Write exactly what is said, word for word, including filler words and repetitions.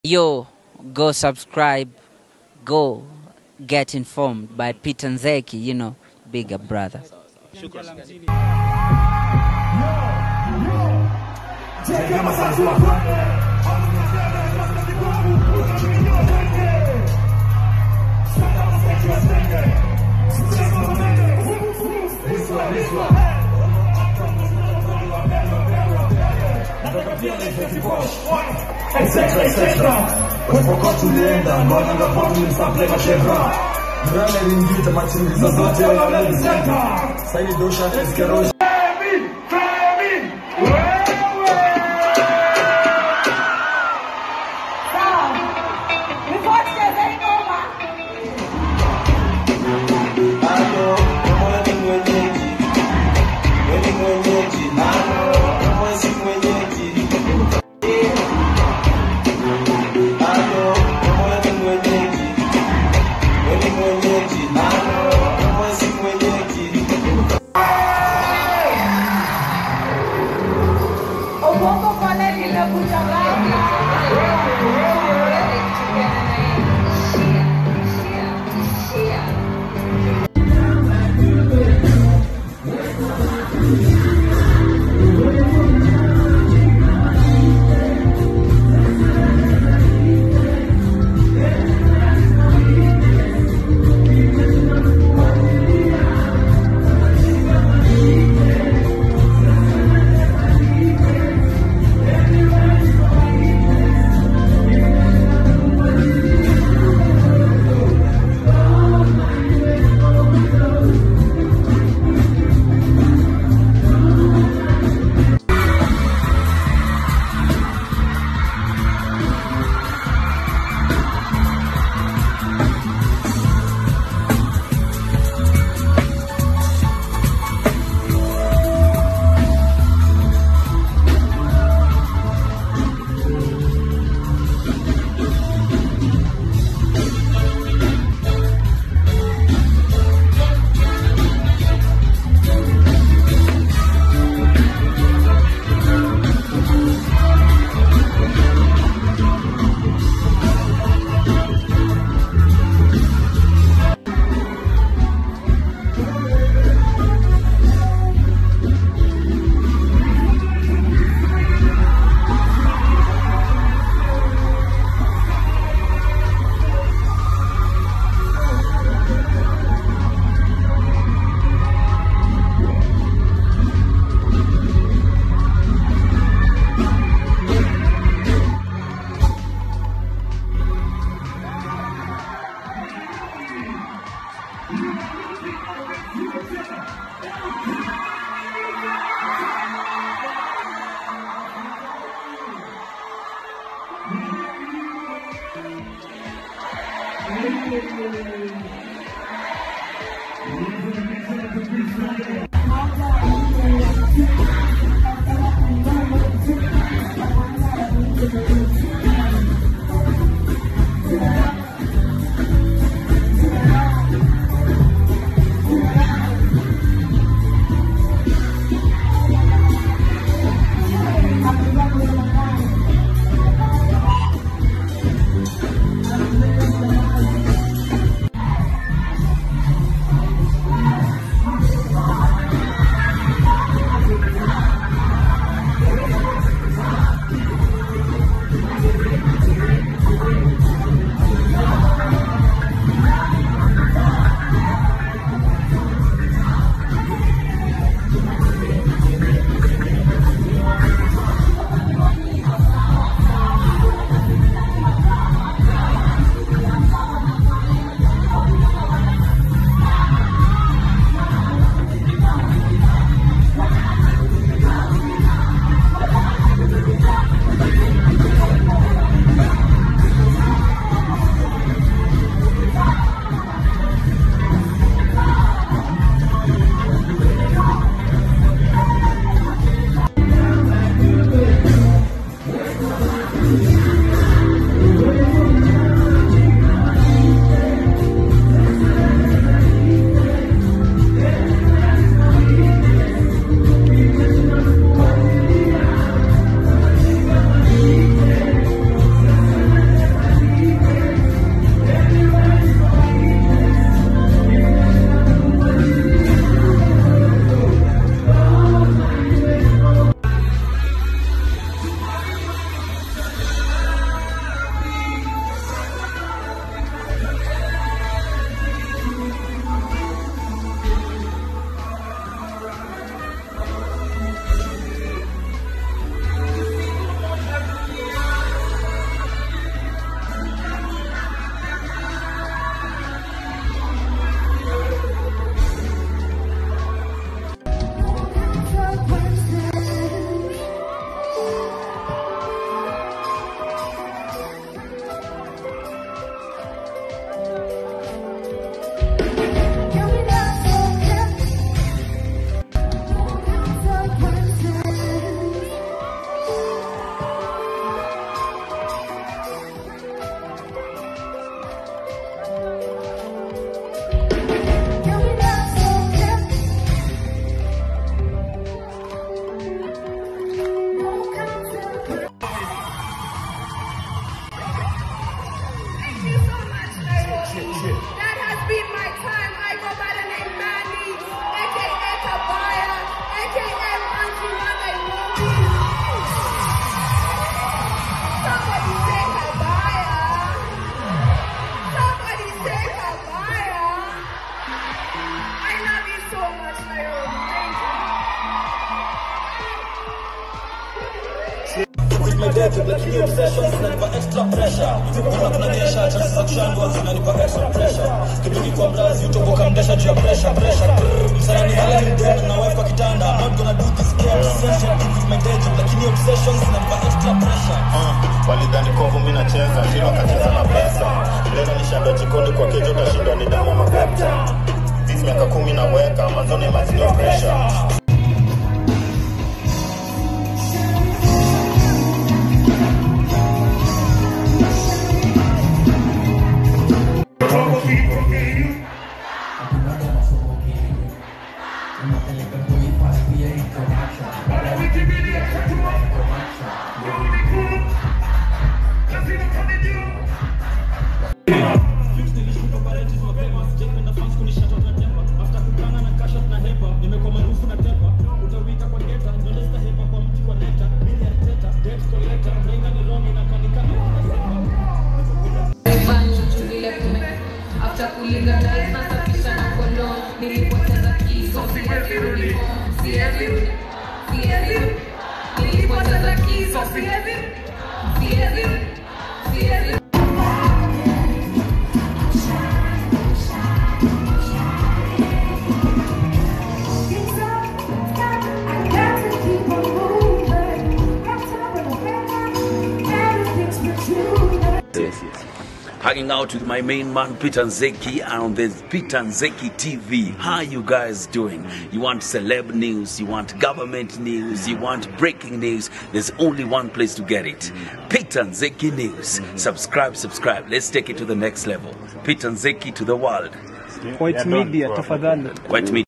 Yo, go subscribe, go get informed by Peter Nzeki, you know, bigger brother. Kwa tulienda mbona ngapo tulisample masheva Mrane ringita machiniza zote Saini dosha teskerosha lakini obsessions zinanipa extra pressure. Unaplanyesha chances za kushandwa zinanipa extra pressure. Kipindi kwa mrazi utoboka mdesha juu ya pressure pressure. Msana ni hali mdogo na wife kwa kitanda. I'm not gonna do this game. Session with my day job lakini obsessions zinanipa extra pressure. Uh, walidhani kovu mimi nacheza, shino kacheza na pesa. Leo nishanda jikoni kwa kejo kashinda ni damu mapepta. This miaka kumi na weka, manzoni mazino pressure. Hanging out with my main man Peter Nzeki on the Peter Nzeki T V. How you guys doing? You want celeb news, you want government news, you want breaking news. There's only one place to get it. Peter Nzeki News. Subscribe, subscribe. Let's take it to the next level. Peter Nzeki to the world. White media, tafadhali. White media.